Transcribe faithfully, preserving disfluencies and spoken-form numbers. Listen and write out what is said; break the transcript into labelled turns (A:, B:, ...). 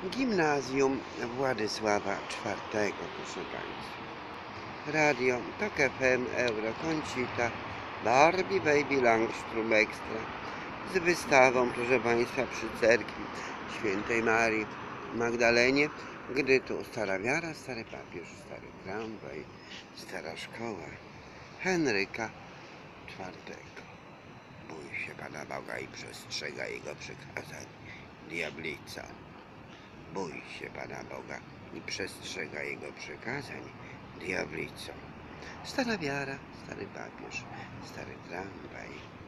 A: Gimnazjum Władysława czwartego, proszę Państwa. Radio Tok F M, Euro Concita, Barbie Baby Langstrom Extra z wystawą, proszę Państwa, przy cerkwi Świętej Marii Magdalenie, gdy tu stara wiara, stary papież, stary tramwaj, stara szkoła Henryka czwartego. Bój się Pana Boga i przestrzega Jego przykazań, diablica. Bój się Pana Boga i przestrzega Jego przykazań, diablico. Stara wiara, stary papież, stary tramwaj,